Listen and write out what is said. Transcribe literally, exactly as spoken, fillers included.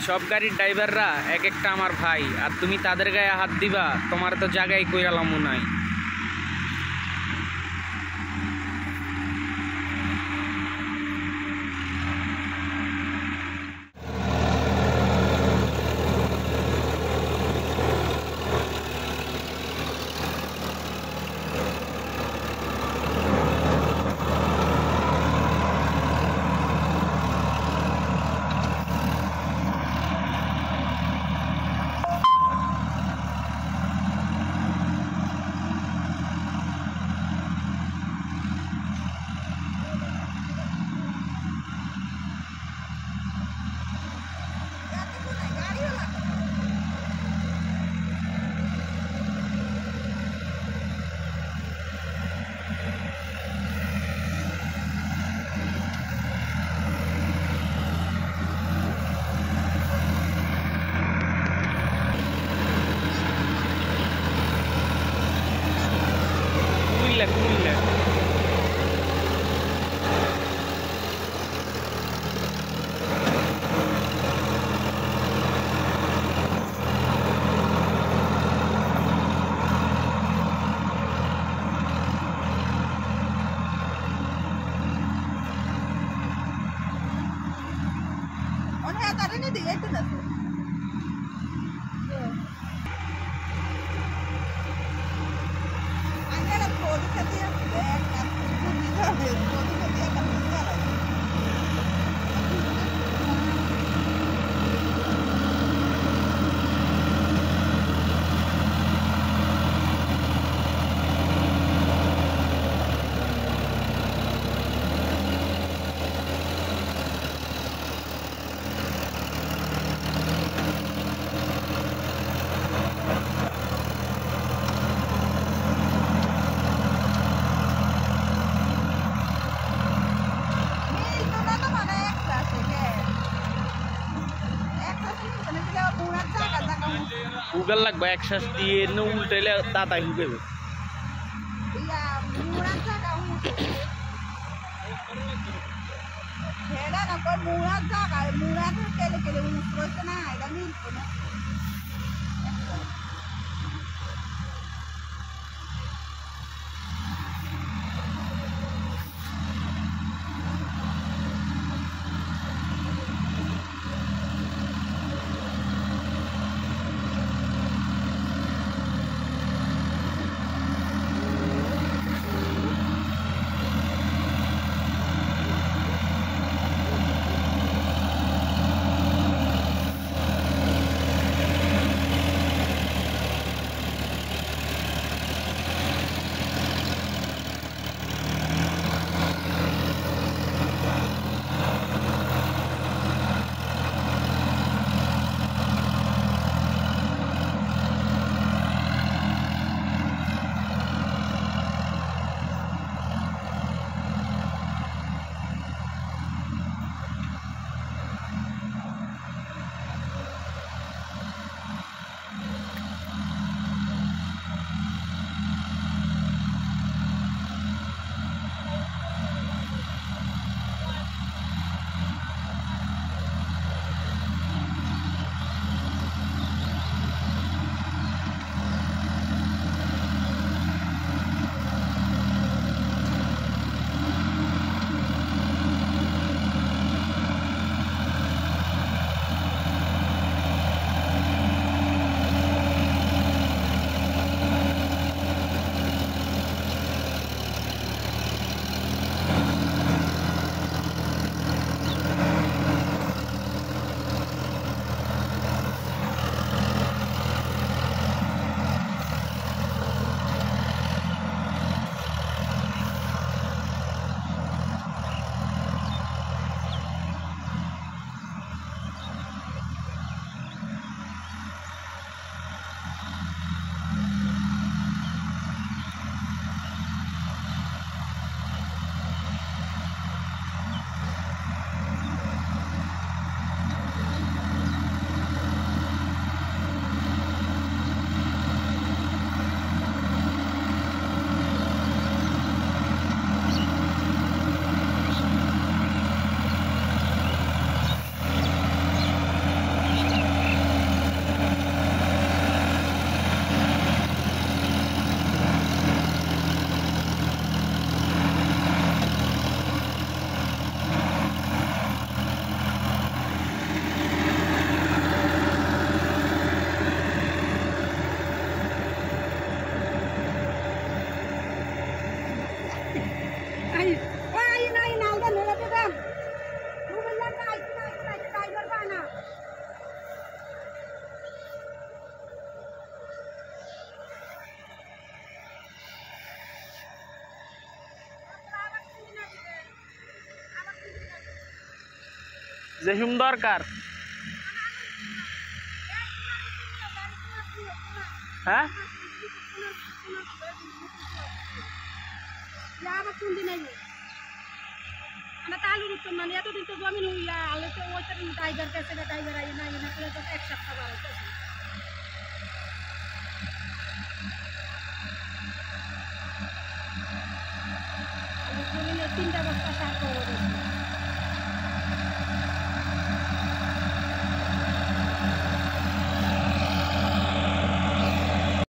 সব গাড়ির ড্রাইভাররা এক একটা আমার ভাই, আর তুমি তাদের গায়ে হাত দিবা, তোমার তো জায়গায় কইরালামও নাই। Google lag ba access di no ultele data huge iya murah jaga heda na ko murah jaga murah kele kele un proyecto na ida ni ko দেশুম দরকার হ্যাঁ তালুর উত্তর মানে এতদিন তো জমি নুইয়া আলে তো ওইটা টাইগার গেছে না টাইগার আই না না করে তো এক সপ্তাহ বাড়াইছে তিনটা বস্তা সার করে